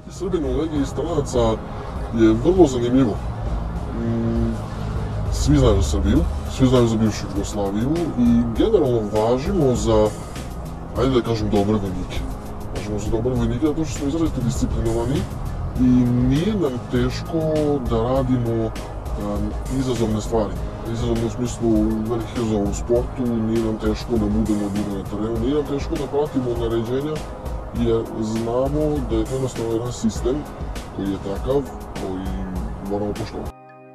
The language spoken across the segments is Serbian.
biti Srbin u legiji stranaca je vrlo zanimljivo. Svi znaju za Srbiju, svi znaju za bivšu Jugoslaviju i generalno važimo za, ajde da kažem, dobre vojnike. Važimo za dobre vojnike zato što smo izrazito disciplinovani i nije nam teško da radimo izazovne stvari. Izazovne u smislu velikih izazova u sportu, nije nam teško da budemo dugo na terenu, nije nam teško da pratimo naređenja jer znamo da je to jednostavno jedan sistem koji je takav, koji moramo poštovati.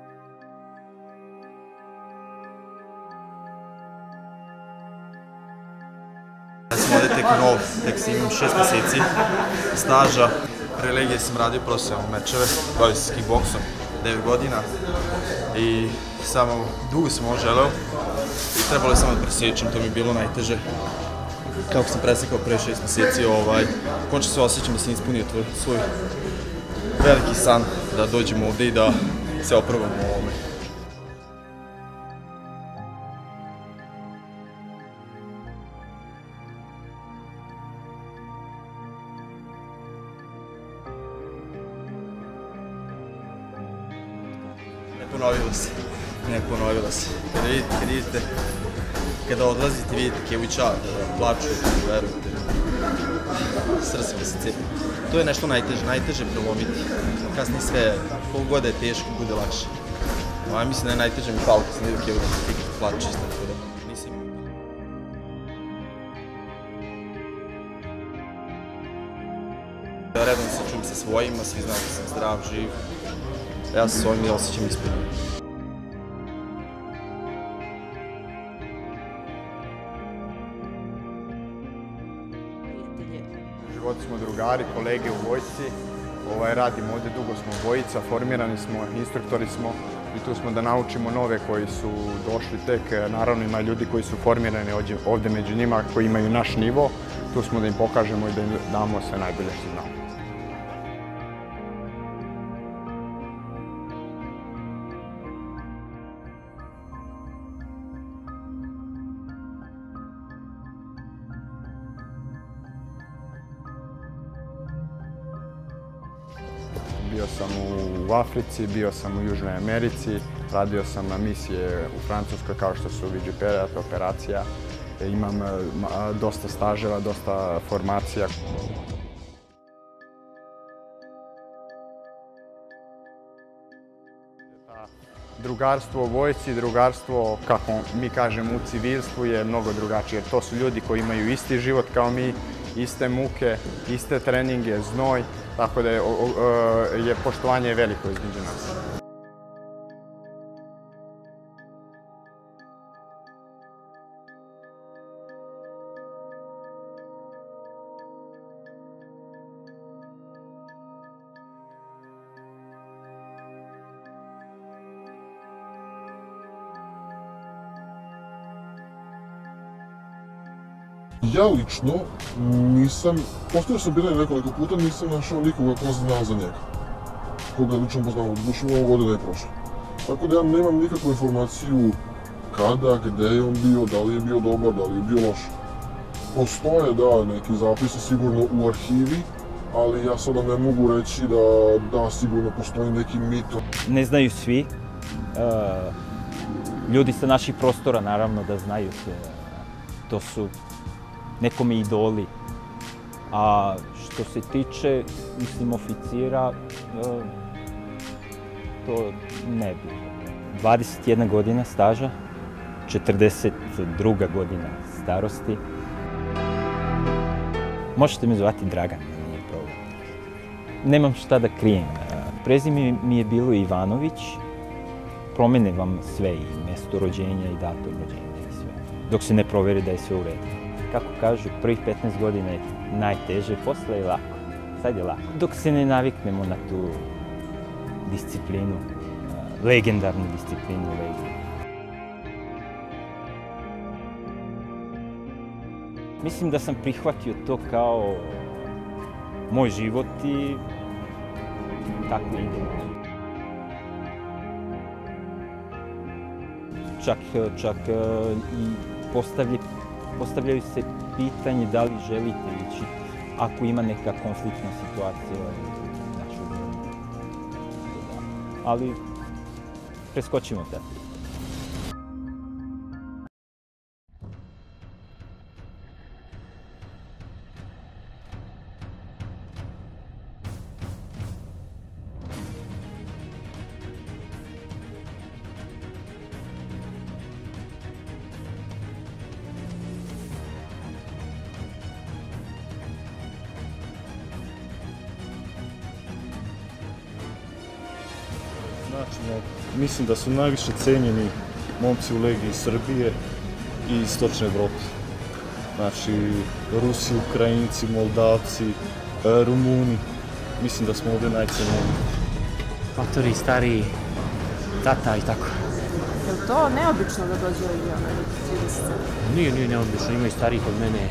Ja sam ovdje tek nov, tek sam imam 6 mjeseci staža. Pre legije sam radio profesionalne mečeve, bavio se s kickboksom 9 godina i samo dugo sam ovo želeo i trebalo je samo da presječem, to mi je bilo najteže. Kako sam presekao pre 6 mjeseci, končno se osjećam da sam ispunio svoj veliki san da dođem ovdje i da se oprobam u ovome. Ne ponovilo se. Kad vidite, kada odlazite, vidite Kevića plaču, verujte, srce mi se cepi. To je nešto najteže prelomiti. Kasnije sve, koliko god je teško, bude lakše. Ja mislim da je najteže mi palo kad sam vidio Kevića plače, tako da nisam imao. Redom se čujem sa svojima, svi znaju da sam zdrav, živ. Ja se s ovim osjećam ispunjeno. U životu smo drugari, kolege u vojsci. Radimo ovdje, dugo smo dvojica, formirani smo, instruktori smo i tu smo da naučimo nove koji su došli tek. Naravno ima ljudi koji su formirani ovdje među njima, koji imaju naš nivo. Tu smo da im pokažemo i da im damo sve najbolje što znamo. Bio sam u Africi, bio sam u Južnoj Americi, radio sam na misije u Francuskoj kao što su VGPR, operacija. Imam dosta staževa, dosta formacija. Drugarstvo u vojsci, drugarstvo, kako mi kažemo, u civilstvu je mnogo drugačije. To su ljudi koji imaju isti život kao mi, iste muke, iste treninge, znoj, tako da je poštovanje veliko između nas. Ja lično nisam, postavio sam pitanje nekoliko puta, nisam našao nikoga ko zna za njega. Koga lično poznamo, duše mnogo godina je prošlo. Tako da ja nemam nikakvu informaciju kada, gde je on bio, da li je bio dobar, da li je bio loš. Postoje, da, neki zapisi sigurno u arhivi, ali ja sada ne mogu reći da sigurno postoji neki mito. Ne znaju svi. Ljudi sa naših prostora, naravno, da znaju se. To su nekome idoli. A što se tiče, mislim, oficira, to ne bi. 21 godina staža, 42 godina starosti. Možete me zvati Dragan, nije problem. Nemam šta da krijem. Prezime mi je bilo Ivanović. Promene vam sve, i mjesto rođenja i datum rođenja i sve. Dok se ne proveri da je sve u redu. Kako kažu, prvih 15 godina je najteže, posle je lako. Sad je lako. Dok se ne naviknemo na tu disciplinu, legendarnu disciplinu legije. Mislim da sam prihvatio to kao moj život i tako ide. Čak i postavljaju se pitanje da li želite ići ako ima neka konfliktna situacija. ali preskočimo te. Znači, mislim da su najviše cenjeni momci u Legiji Srbije i Istočne Evrope. Znači, Rusi, Ukrajinci, Moldavci, Rumuni. Mislim da smo ovdje najcenjeniji. Faktori, stariji, tata i tako. Je li to neobično da dođe ljudi 30? Nije neobično, ima i starijih od mene.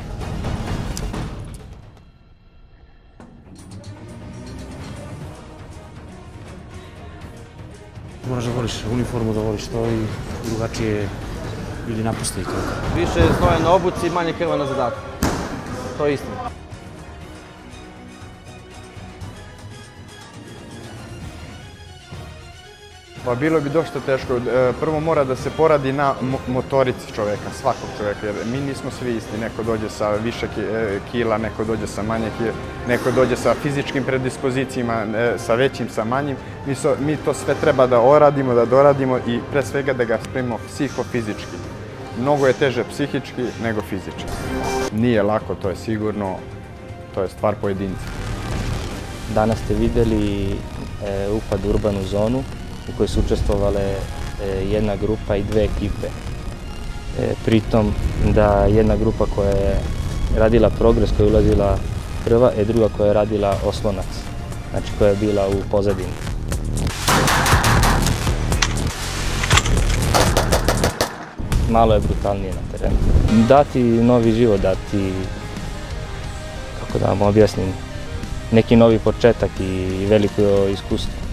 Moraš da voliš uniformu, da voliš to i drugačije ljudi napuste i to. Više znoja na obuci, manje krva na zadatku. To je istina. Pa bilo bi dosta teško. Prvo mora da se poradi na motorici čoveka, svakog čoveka, jer mi nismo svi isti. Neko dođe sa više kila, neko dođe sa manje kila, neko dođe sa fizičkim predispozicijama, sa većim, sa manjim. Mi to sve treba da oradimo, da doradimo i pre svega da ga spremimo psihofizički. Mnogo je teže psihički nego fizički. Nije lako, to je sigurno, to je stvar pojedinca. Danas ste vidjeli upad u urbanu zonu u kojoj su učestvovale jedna grupa i dve ekipe. Pritom da jedna grupa koja je radila progres, koja je ulazila prva, i druga koja je radila oslonac, znači koja je bila u pozadini. Malo je brutalnije na terenu. Dati novi život, dati, kako da vam objasnim, neki novi početak i veliko iskustvo.